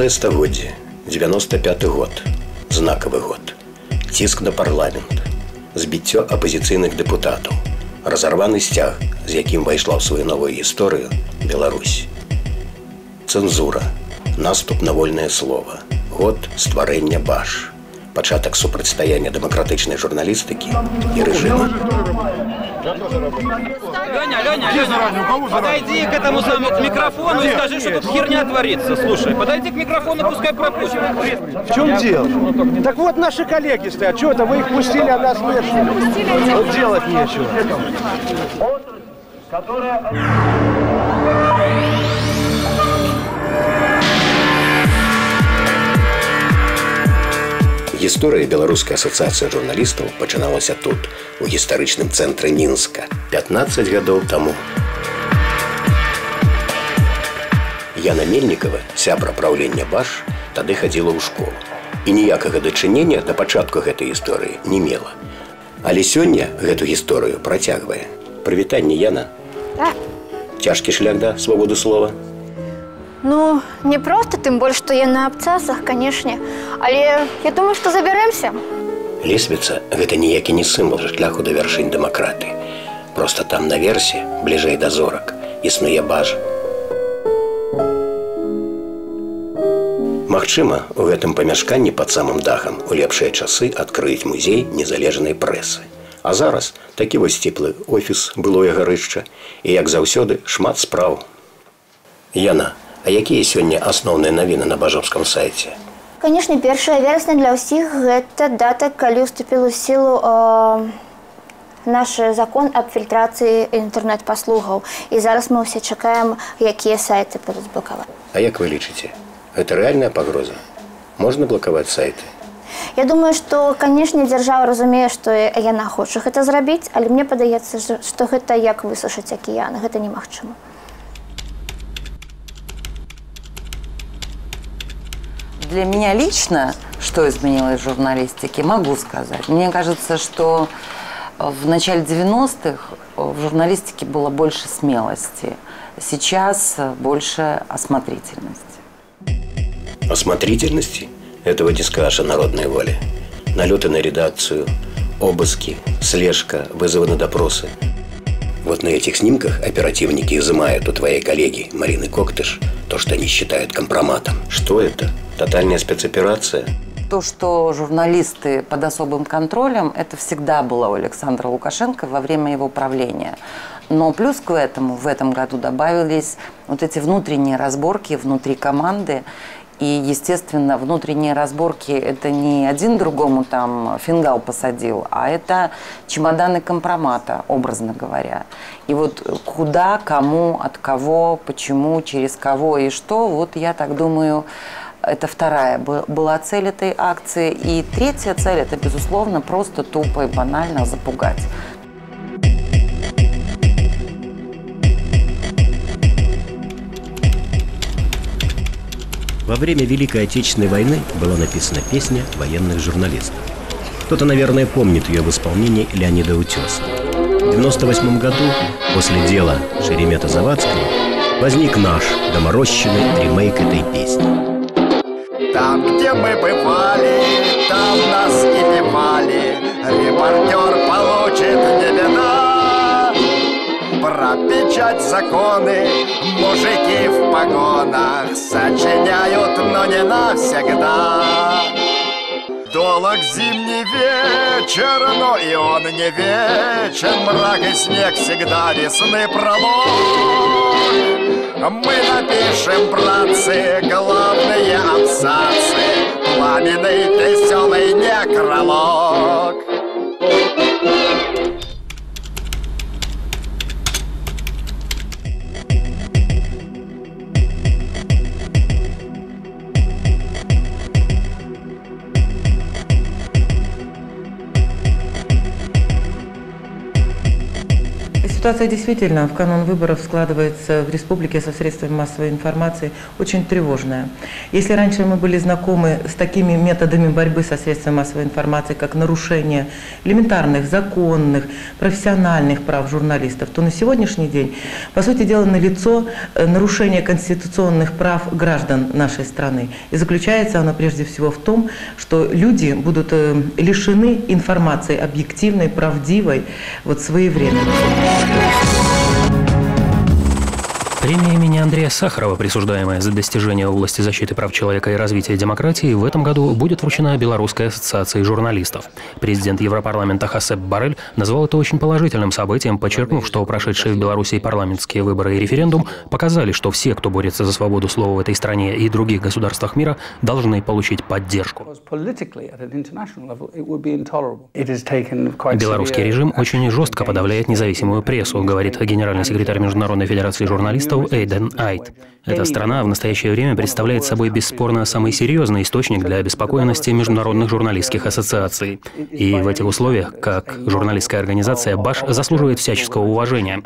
Цэлае стагоддзе, 95-й год, знакавы год. Ціск на парламент, збіццё апазіцыйных дэпутатаў, разарваны сцяг, з якім пайшла ў сваю новую гісторыю Беларусь. Цэнзура, наступ на вольнае слова, год стварэння БАШ, пачатак супрацьстаяння дэмакратычнай журналістыкі і рэжыму. Леня, подойди к этому самому микрофону и скажи, что тут херня творится. Слушай, подойди к микрофону, пускай пропустят. В чем дело? Так вот наши коллеги стоят. Что это вы их пустили, а нас вышли? Вот делать нечего. Гісторыя беларускай асацыяцыі журналістаў пачыналася тут, у гістарычным цэнтры Мінска, 15 гадоў таму. Яна Мельнікава, сябра праўлення БАШ, тады хадзіла ў школу. І ніякага дачынення да пачатку гэтай гісторыі не мела. Але сёння гэту гісторыю працягвае. Прывітанне, Яна. Так. Цяжкі шлях да свабоды слова? Ну, не просто, тем более, что я на абцасах, конечно. Але я думаю, что заберемся. Лесвіца – гэта ніякі не сімвол шляху да вяршынь дэмакратыі. Просто там наверсе, бліжэй да зорак, існуе БАШ. Магчыма, у гэтым памяшканні пад самым дахам у лепшыя часы адкрыць музей незалежнай прэсы. А зараз такі вось цеплы офіс, былое гарышча, і, як заўсёды, шмат спраў. Яна, а якія сёння асноўныя навіны на бажовском сайце? Конечно, 1 верасня для ўсіх гэта дата, калі ўступіў у сілу наш закон аб фільтрацыі інтэрнэт-паслугаў. І зараз мы ўсе чакаем, якія сайты будуць блакаваць. А як вы лічыце? Гэта рэальная пагроза? Можна блакаваць сайты? Я думаю, што, канешне, дзяржава разумее, што яна хоча гэта зрабіць, але мне падаецца, што гэта як высушыць акіян, гэта немагчыма. Для меня лично, что изменилось в журналистике, могу сказать. Мне кажется, что в начале 90-х в журналистике было больше смелости. Сейчас больше осмотрительности. Осмотрительности? Этого не скажешь о народной воле. Налеты на редакцию, обыски, слежка, вызовы на допросы. Вот на этих снимках оперативники изымают у твоей коллеги Марины Коктыш то, что они считают компроматом. Что это? Тотальная спецоперация? То, что журналисты под особым контролем, это всегда было у Александра Лукашенко во время его правления. Но плюс к этому в этом году добавились вот эти внутренние разборки внутри команды. И, естественно, внутренние разборки – это не один другому там фингал посадил, а это чемоданы компромата, образно говоря. И вот куда, кому, от кого, почему, через кого и что, вот я так думаю, это вторая была цель этой акции. И третья цель – это, безусловно, просто тупо и банально запугать. Во время Великой Отечественной войны была написана песня военных журналистов. Кто-то, наверное, помнит ее в исполнении Леонида Утеса. В 1998 году, после дела Шеремета-Завадского, возник наш доморощенный ремейк этой песни. Там, где мы бывали, там нас и певали, репортер получит не беда. Про печать законы мужики в погонах сочиняют, но не навсегда. Долог зимний вечер, но и он не вечен, мрак и снег всегда весны пролог. Мы напишем, братцы, главные абзацы, пламенный, веселый некролог. Ситуация действительно в канун выборов складывается в республике со средствами массовой информации очень тревожная. Если раньше мы были знакомы с такими методами борьбы со средствами массовой информации, как нарушение элементарных, законных, профессиональных прав журналистов, то на сегодняшний день, по сути дела, налицо нарушение конституционных прав граждан нашей страны. И заключается оно прежде всего в том, что люди будут лишены информации объективной, правдивой, своевременной. Премия имени Андрея Сахарова, присуждаемая за достижения в области защиты прав человека и развития демократии, в этом году будет вручена Белорусской ассоциации журналистов. Президент Европарламента Хосеп Боррель назвал это очень положительным событием, подчеркнув, что прошедшие в Беларуси парламентские выборы и референдум показали, что все, кто борется за свободу слова в этой стране и других государствах мира, должны получить поддержку. Белорусский режим очень жестко подавляет независимую прессу, говорит генеральный секретарь Международной федерации журналистов Эйден Айт. Эта страна в настоящее время представляет собой бесспорно самый серьезный источник для обеспокоенности международных журналистских ассоциаций. И в этих условиях, как журналистская организация, БАШ заслуживает всяческого уважения.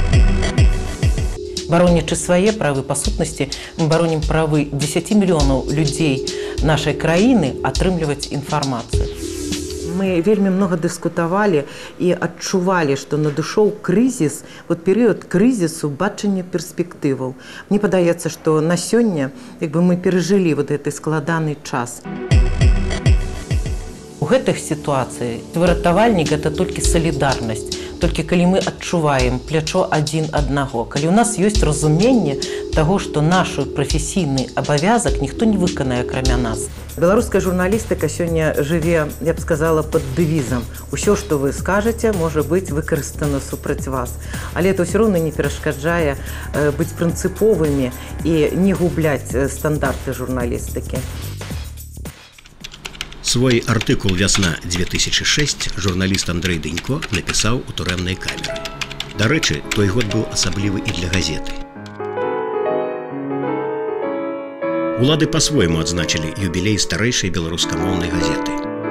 Баронячы свае правы, па сутнасці, мы баронім правы 10 мільёнаў людзей нашай краіны атрымліваць інфармацыю. Мы вельмі много дыскутавалі і адчувалі, што надышоў крызіс, перыяд крызісу бачання перспектываў. Мне падаецца, што на сёння мы перажылі гэты складаны час. У гэтых сітуацый выратавальнік – гэта толькі салідарнасць. Толькі калі мы адчуваем плячо адзін аднаго, калі у нас ёсць разуменне таго, што наш прафесійны абавязак ніхто не выканае, акрамя нас. Беларуская журналістыка сёння жыве, я б сказала, пад дэвізам. Усё, што вы скажаце, можа быць выкарыстана супраць вас. Але это ўсё роўна не перашкаджае быць прынцыповымі і не губляць стандарты журналістыкі. Свой артыкул «Вясна-2006» журналіст Андрэй Дынько напісаў у турэмнай камеры. Дарэчы, той год быў асаблівы і для газеты. Улады па-свойму адзначылі юбілей старэйшай беларускамоўнай газеты.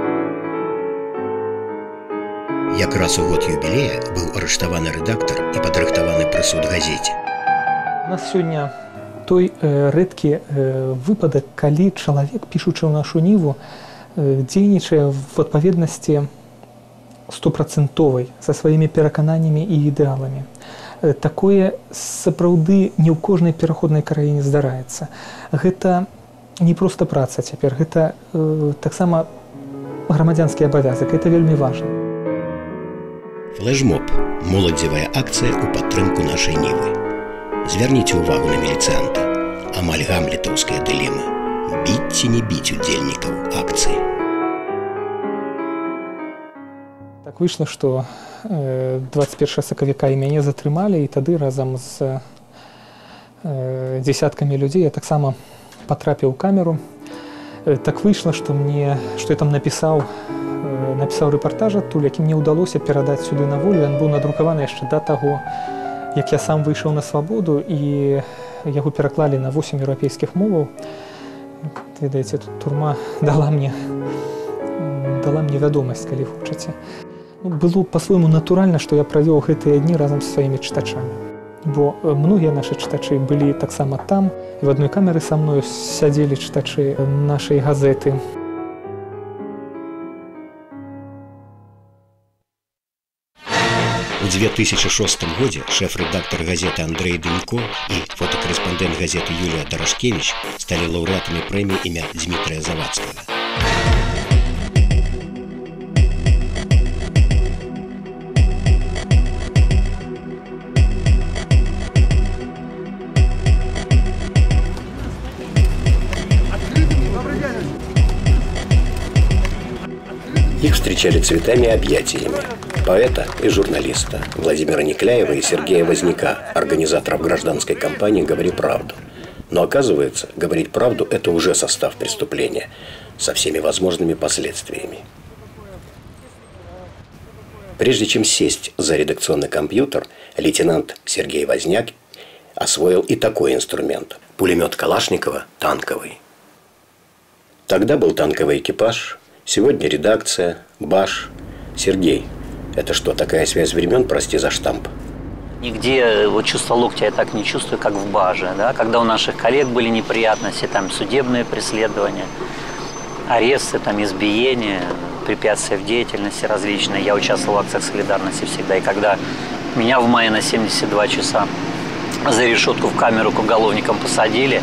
Якраз у год юбілея быў арыштаваны рэдактар і падрыхтаваны прысуд газеце. У нас сёння той рэдкі выпадак, калі чалавек, пішучы ў нашу ніву, дзейнічае в адпаведнасці 100% са сваімі перакананнямі і ідэаламі. Такое сапраўды не ў кожнай пераходнай краіне здараецца. Гэта не проста праца цяпер, гэта таксама грамадзянскі абавязак, гэта вельмі важна. Флэшмоб – моладзевая акцыя ў падтрымку нашай нівы. Звярніце ўвагу на міліцыянта. Амаль гамлетаўская дылема. Біць ці не біць удзельнікаў акцыі. Так выйшла, што 21 сакавіка і мяне затрымалі, і тады разам з дзесяткамі людзей я таксама патрапіў у камеру. Так выйшла, што я там напісаў рэпартаж адтуль, які мне ўдалося перадаць сюды на волю. Ён быў надрукаваны яшчэ да таго, як я сам выйшаў на свабоду, і яго пераклалі на 8 еўрапейскіх моваў. Ведаеце, тут турма дала мне вядомасць, калі хочаце. Было па-свойму натуральна, што я правёў гэтыя дні разам з сваімі чытачамі. Бо многія нашы чытачы былі таксама там, і в адной камеры са мною сядзелі чытачы нашай газеты. У 2006 годзе шэф-рэдактар газеты Андрэй Дынько і фотакарэспандэнт газеты Юлія Дарашкевіч сталі лаўрэатамі прэміі імя Дмітрия Завадскага. Их встречали цветами и объятиями. Поэта и журналиста Владимира Никляева и Сергея Возняка, организаторов гражданской кампании «Говори правду». Но оказывается, говорить правду – это уже состав преступления со всеми возможными последствиями. Прежде чем сесть за редакционный компьютер, лейтенант Сергей Возняк освоил и такой инструмент – пулемет Калашникова танковый. Тогда был танковый экипаж, сегодня редакция, БАШ. Сергей, это что, такая связь времен, прости за штамп? Нигде вот чувство локтя я так не чувствую, как в Баже, да? Когда у наших коллег были неприятности, там судебные преследования, аресты, там избиения, препятствия в деятельности различные. Я участвовал в акциях солидарности всегда. И когда меня в мае на 72 часа за решетку в камеру к уголовникам посадили,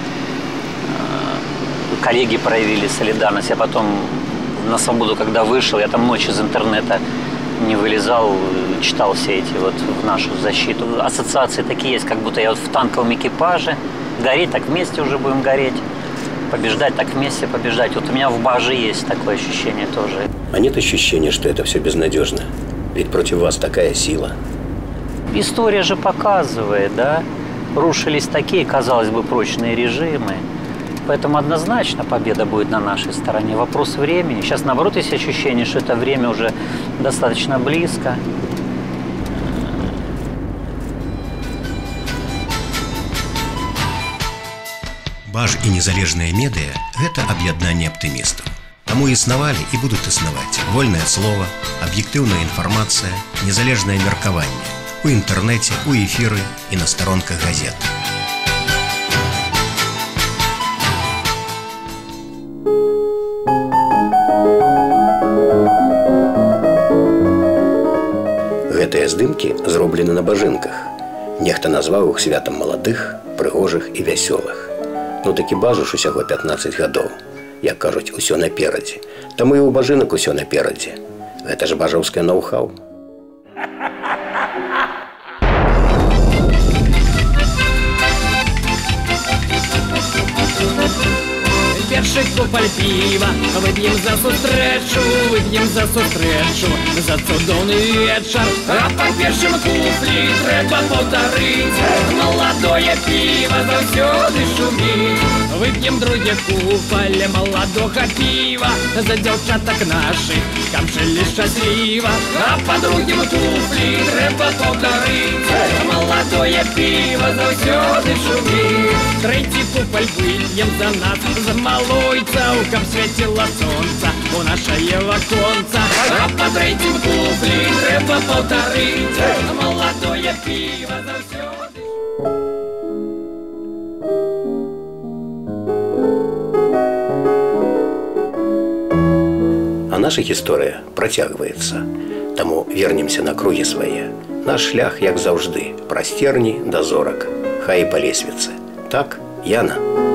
коллеги проявили солидарность. Я потом на свободу, когда вышел, я там ночью из интернета не вылезал, читал все эти вот в нашу защиту. Ассоциации такие есть, как будто я вот в танковом экипаже. Гореть так вместе уже будем гореть. Побеждать так вместе побеждать. Вот у меня в Баже есть такое ощущение тоже. А нет ощущения, что это все безнадежно? Ведь против вас такая сила. История же показывает, да? Рушились такие, казалось бы, прочные режимы. Поэтому однозначно победа будет на нашей стороне. Вопрос времени. Сейчас, наоборот, есть ощущение, что это время уже достаточно близко. Баж і незалежныя медыя – гэта аб'яднанне аптымістаў. Таму існавалі і будуць існаваць вольнае слова, аб'ектыўная інфармацыя, незалежнае меркаванне у інтэрнэце, у эфіры і на старонках газет. Гэтыя здымкі зроблены на бажынках. Нехта назваў іх святам маладых, прыгожых і вясёлых. Ну такі Бажу ж усяго 15 гадоў. Як кажуць, усё наперадзе. Таму і ў бажынак усё наперадзе. Гэта ж бажаўскае ноу-хау. Перший купаль пива, вып'ем за сустрэчу, за цудоўны вечар. А па першым куплі трэба паўтарыць, маладое піва заўсёды шуміць. Вып'ем другі купаль маладога піва, за дзяўчатак нашых, каб жылі шчасліва. А па другім куплі трэба паўтарыць, маладое піва заўсёды шуміць. Трэці купаль вып'ем за нас, за малойцаў, каб свяціла сонца у нашае ваконца. А па трэцім куплі трэба паўтарыць, маладое піва заўсёды. А наша гісторыя працягваецца. Таму вернемся на кругі свае. Наш шлях, як заўжды, праз терні да зорак, хай і па лесвіцы. Так, Яна?